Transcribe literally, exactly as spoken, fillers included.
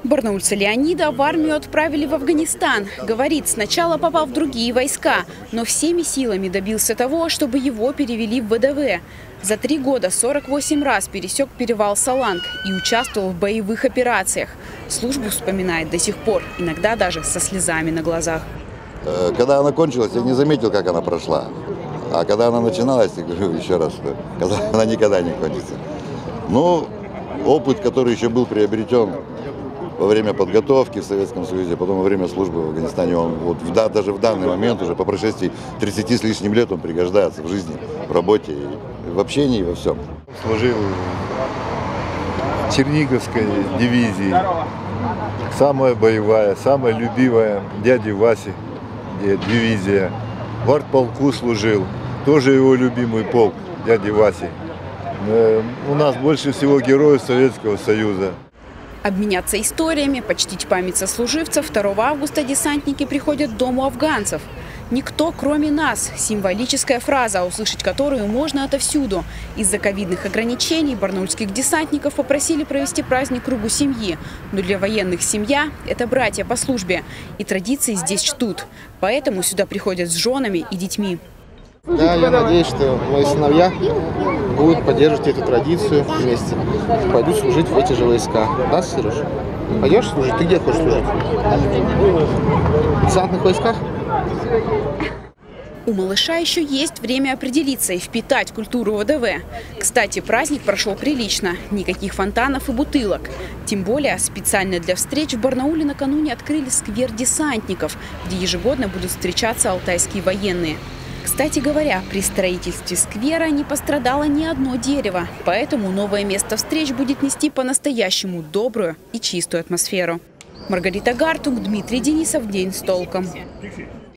Барнаульца Леонида в армию отправили в Афганистан. Говорит, сначала попал в другие войска, но всеми силами добился того, чтобы его перевели в вэ дэ вэ. За три года сорок восемь раз пересек перевал Саланг и участвовал в боевых операциях. Службу вспоминает до сих пор, иногда даже со слезами на глазах. Когда она кончилась, я не заметил, как она прошла. А когда она начиналась, я говорю еще раз, что когда она никогда не кончится. Но опыт, который еще был приобретен во время подготовки в Советском Союзе, потом во время службы в Афганистане, он вот в, да, даже в данный момент, уже по прошествии тридцати с лишним лет, он пригождается в жизни, в работе, в общении, во всем. Служил в Черниговской дивизии, самая боевая, самая любимая дяди Васи дивизия. В артполку служил, тоже его любимый полк, дяди Васи. У нас больше всего героев Советского Союза. Обменяться историями, почтить память сослуживцев второго августа десантники приходят к дому афганцев. «Никто, кроме нас» – символическая фраза, услышать которую можно отовсюду. Из-за ковидных ограничений барнаульских десантников попросили провести праздник в кругу семьи. Но для военных семья – это братья по службе. И традиции здесь чтут. Поэтому сюда приходят с женами и детьми. Да, я надеюсь, что мои сыновья будут поддерживать эту традицию вместе. Пойдут служить в эти же войска. Да, Сереж? Пойдешь служить? Ты где хочешь служить? В десантных войсках? У малыша еще есть время определиться и впитать культуру вэ дэ вэ. Кстати, праздник прошел прилично. Никаких фонтанов и бутылок. Тем более, специально для встреч в Барнауле накануне открыли сквер десантников, где ежегодно будут встречаться алтайские военные. Кстати говоря, при строительстве сквера не пострадало ни одно дерево. Поэтому новое место встреч будет нести по-настоящему добрую и чистую атмосферу. Маргарита Гартунг, Дмитрий Денисов. День с толком.